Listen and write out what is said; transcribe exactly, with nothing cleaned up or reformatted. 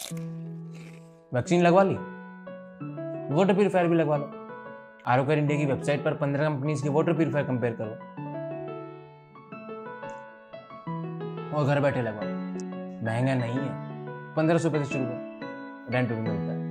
Vaccine लगवा ली, water purifier भी लगवा लो। आर ओ केयर इंडिया की वेबसाइट पर पंद्रह कंपनीज के वाटर प्यूरिफायर कंपेयर करो और घर बैठे लगवाओ। महंगा नहीं है, पंद्रह सौ रुपये से शुरू है, रेंट भी मिलता है।